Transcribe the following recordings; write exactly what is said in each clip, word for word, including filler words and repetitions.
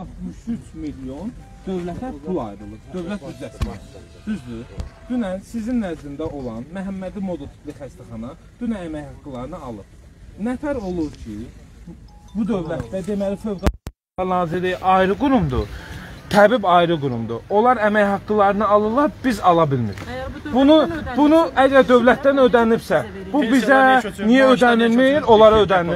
altmış üç milyon dövlətə pul ayrılır, dövlət büdcəsinə. Düzdür. Dünən sizin nəzdində olan Məhəmmədi Modo tipli xəstəxana dünən əmək haqqlarını alıb. Nətər olur ki, bu dövlətdə deməli Fövqəladə Naziri ayrı qurumdur, təbib ayrı qurumdur. Onlar əmək haqqlarını alırlar, biz ala bilmirik. Bunu, bunu əgər dövlətdən ödənibsə, bu bizə niyə ödənilmir, onlara ödənilir?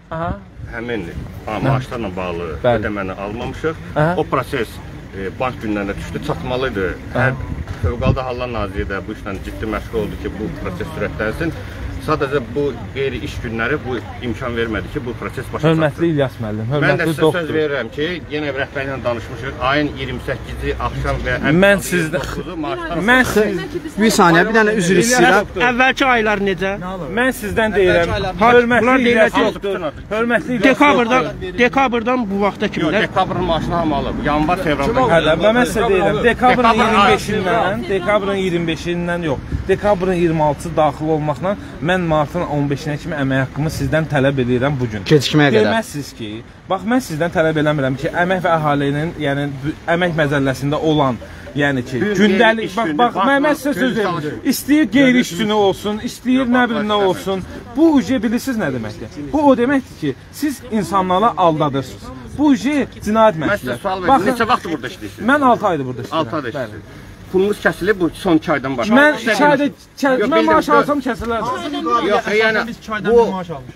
Həmin maaşlarla bağlı ödəməni almamışıq. O proses bank günlərində düşdü, çatmalıydı. Hər Fövqəladə Hallar Naziri də bu işlə ciddi məşğul oldu ki, bu proses sürətlənsin. Sadəcə bu qeyri-iş günləri bu imkan vermədi ki, bu proses başa çatsın. Hörmətli İlyas müəllim, mən də sizə söz verirəm ki, yenə rəhbərlə danışmışıq, ayın iyirmi səkkizi axşam və mən sizdən mən bir saniyə, bir dənə üzr istəyirəm. Əvvəlki aylar necə? Mən sizdən deyirəm, hörmətli İlyas yoxdur. Hörmətli İlyas dekabrdan dekabrdan bu vaxta kimi də dekabrın maaşını hamı alıb. Yanvar, fevraldan. Hələ mən sizə deyirəm, dekabrın iyirmi beşindən, dekabrın iyirmi beşindən yox, dekabrın iyirmi altısı daxil olmaqla mən martın on beşinə kimi əmək haqqımı sizdən tələb edirəm bugün. Gecikməyə qədər. Deməzsiniz ki, bax mən sizdən tələb eləmirəm ki, əmək və əhalinin, yəni əmək məcəlləsində olan, yəni ki, gündəlik, bax, bax, mən sizə söz verirəm. İstəyir qeyri-iş günü olsun, istəyir nə bilim nə olsun. Bu ucu bilirsiniz nə deməkdir? Bu o deməkdir ki, siz insanlara aldadırsınız. Bu ucu cinayət məsuliyyəti. Bax, neçə vaxt burada işləyirsiniz? Mən altı aydır burada işləyirəm. altı ayda işləyirsiniz. Pulunuz kəsilib bu son iki aydan başqa. Mən iki ayda, mən maaş alsam kəsilər. Yox, yəni bu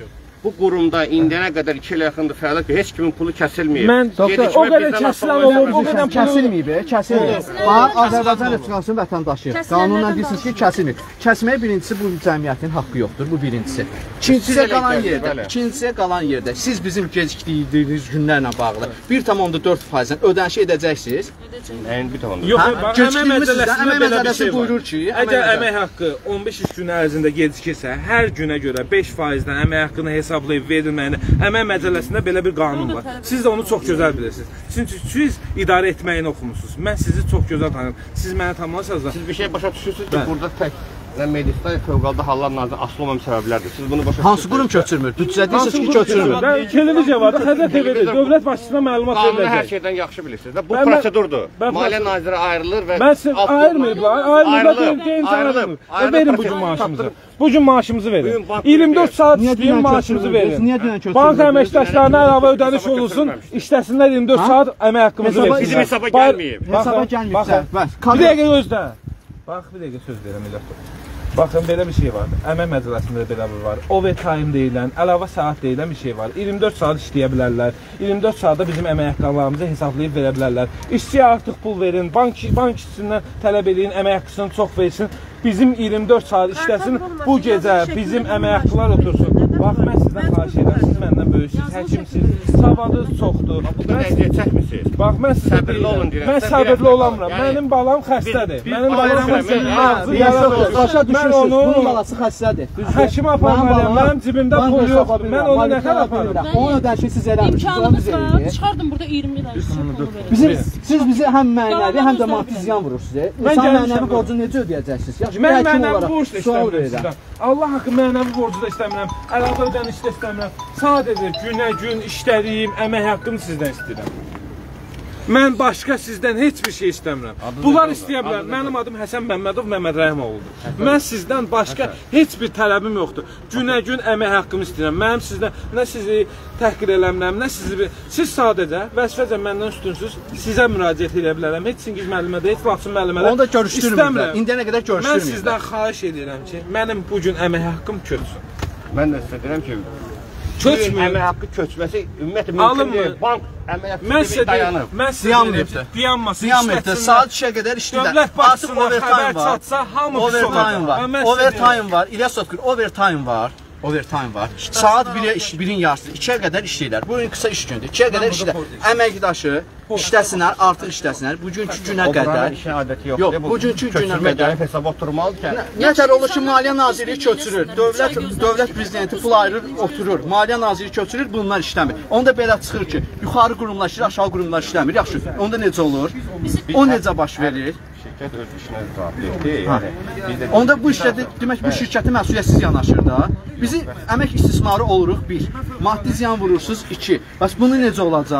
bu qurumda indiyənə qədər iki ilə yaxındır fəaliyyət, heç kimin pulu kəsilməyib. Mən doktor, o qədər kəsilən olur, o qədər kəsilməyib, kəsilməyib. Bax, Azərbaycan Respublikasının vətəndaşı qanunla deyirsiniz ki, kəsilməyib. Kəsməyə birincisi bu cəmiyyətin haqqı yoxdur, bu birincisi. İkincisi qalan yerdə, ikincisi qalan yerdə siz bizim gecikdiyiniz günlərlə bağlı bir tam onda dörd faizdən ödəniş edəcəksiniz. Nəyin bir tam onda? Yox, əmək məcəlləsində belə bir şey buyurur ki, əgər əmək haqqı on beş iş günü ərzində gecikirsə, hər günə görə beş faizdən əmək haqqını hesablayıb verilməyini, əmək məcəlləsində belə bir qanun var. Siz də onu çox gözəl bilirsiniz. Çünki siz idarə etməyini oxumusunuz. Mən sizi çox gözəl tanıyım. Siz məni tanımazsınız da. Siz bir şey başa düşürsünüz ki, burada tək Meclisdə Fövqəladə Hallar Naziri asılı olmayan səbəblərdir. Siz bunu başa hansı qurum köçürmür? Büdcə deyirsiniz ki, köçürmür. Televiziya var da, Xəzər T V-də dövlət başçısına məlumat veriləcək. Qanunu hər şeydən yaxşı bilirsiniz. Bu prosedurdur. Maliyyə Naziri ayrılır və mən siz ayırmayıblar, ayrılır deyim sana. Verin bu gün maaşımızı. Bu gün maaşımızı verin. iyirmi dörd saat işləyin, maaşımızı verin. Bank əməkdaşlarına əlavə ödəniş olunsun, işləsinlər iyirmi dörd saat əmək haqqımızı versin. Bizim hesaba gəlməyib. Hesaba gəlməyib. Bir dəqiqə gözlə. Bax, bir dəqiqə söz verirəm millət. Baxın, belə bir şey var. Əmək məcəlləsində belə bir var. Overtime deyilən, əlavə saat deyilən bir şey var. iyirmi dörd saat işləyə bilərlər. iyirmi dörd saatda bizim əmək haqqlarımızı hesablayıb verə bilərlər. İşçiyə artıq pul verin, bank, bank işçisindən tələb edin, əmək haqqısını çox versin. Bizim iyirmi dörd saat işləsin, bu gecə bizim əmək haqqlar otursun. Bax, mən sizdən xahiş edirəm, siz məndən böyüksünüz, həkimsiniz, savadınız çoxdur. Burada əziyyət çəkmişsiniz. Bax, mən sizə deyirəm, mən səbirli olamıram. Mənim balam xəstədir. Mənim balam xəstədir. Başa düşürsünüz, bunun balası xəstədir. Həkimə aparmalıyam, mənim cibimdə pul yoxdur. Mən onu nətər aparım? Onun ödənişini siz eləmişsiniz, onu biz eləyirik. Çıxardım burada iyirmi lira pulu verin. Siz bizi həm mənəvi, həm də maddi ziyan vurursunuz. İnsan mənəvi borcunu necə ödəyəcəksiniz? Mən mənəvi borc da istəmirəm. Allah haqqı mənəvi borcu da istəmirəm. Əlavə ödəniş də istəmirəm. Sadəcə günə gün işlədiyim əmək haqqını sizdən istəyirəm. Mən başqa sizdən heç bir şey istəmirəm. Bunlar istəyə bilər. Mənim adım Həsən Məmmədov Məmməd Rəhimoğludur. Mən sizdən başqa heç bir tələbim yoxdur. Günə gün əmək haqqımı istəyirəm. Mənim sizdən nə sizi təhqir eləmirəm, nə sizi... Siz sadəcə, vəzifəcə məndən üstünsüz, sizə müraciət edə bilərəm. Heç Çingiz müəllimə də, heç Laçın müəllimə də onu da görüşdürmürlər. İndiyənə qədər görüşdürmürlər. Mən sizdən xahiş edirəm ki, mənim bugün əmək haqqım köçsün. Mən də sizə deyirəm ki, köçmür. Əmək haqqı köçməsi ümumiyyətlə mümkün deyil. Bank əmək haqqı dayanıb. Mən sizə deyirəm, dayanmasın, işlətsinlər. Saat üçə qədər işləyirlər. Dövlət başçısına xəbər çatsa, hamı pis olar. Overtime var, İlyas Sotkur, overtime var. Overtime var. Saat birin yarısı, ikiyə qədər işləyirlər. Bu gün qısa iş gündür. ikiyə qədər işləyirlər. Əməkdaşı işləsinlər, artıq işləsinlər. Bugünkü günə qədər. Yox, bugünkü günə qədər hesaba oturmalıdır. Nətər olur ki, Maliyyə Nazirliyi köçürür. Dövlət dövlət prezidenti pul ayırır, oturur. Maliyyə Nazirliyi köçürür, bunlar işləmir. Onda belə çıxır ki, yuxarı qurumlar işləyir, aşağı qurumlar işləmir. Yaxşı, onda necə olur? O necə baş verir? Şirkət öz işinə cavabdehdir. Onda bu işlə demək bu şirkətin məsuliyyətsiz yanaşır da. Bizi əmək istismarı oluruq bir. Maddi ziyan vurursunuz iki. Bəs bunu necə olacaq?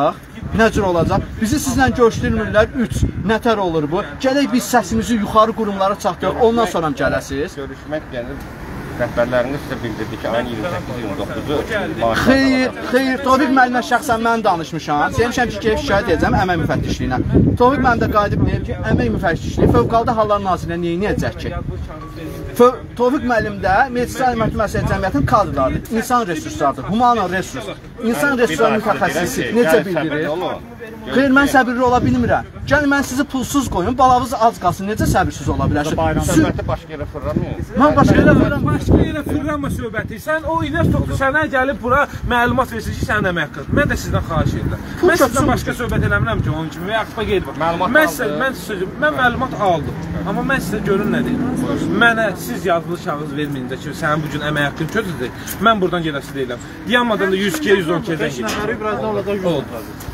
Nə cür olacaq? Bizi sizlə görüşdürmürlər. üç. Nətər olur bu? Gələk biz səsimizi yuxarı qurumlara çatdıraq. Ondan sonra gələsiz. Görüşmək yəni rəhbərləriniz sizə bildirdi ki, ayın iyirmi səkkiz iyirmi doqquzu. Xeyr, xeyr, Tofiq müəllimə şəxsən mən danışmışam. Demişəm ki, gəlib şikayət edəcəm əmək müfəttişliyinə. Tofiq müəllim də qayıdıb deyib ki, əmək müfəttişliyi Fövqəladə Hallar Nazirliyinə nə edəcək ki? Tofiq müəllim də Məclis Ali Məhkəməsi Cəmiyyətinin kadrlarıdır, insan resurslarıdır, humana resurs. İnsan resursları mütəxəssisi necə bildirir? Xeyr, mən səbirli ola bilmirəm. Gəlin, mən sizi pulsuz qoyun, balavız az qalsın. Necə səbirsiz ola bilərsiniz? Söhbəti başqa yerə fırlamayın. Mən başqa yerə fırlamayın. Başqa yerə fırlanma söhbəti. Sən o investordur, sənə gəlib bura məlumat versin ki, sənin əmək haqqıdır. Mən də sizdən xahiş edirəm. Mən sizdən başqa söhbət eləmirəm ki, onun kimi və yaxud da qeyd var. Mən sizə, mən sizə, mən məlumat aldım. Amma mən sizə görün nə deyim. Mənə siz yazılı kağız verməyincə ki, sənin bu gün əmək haqqın kötüdür. Mən buradan gedəsi deyiləm. Dayanmadan da yüz iki yüz on iki-dən gedirəm.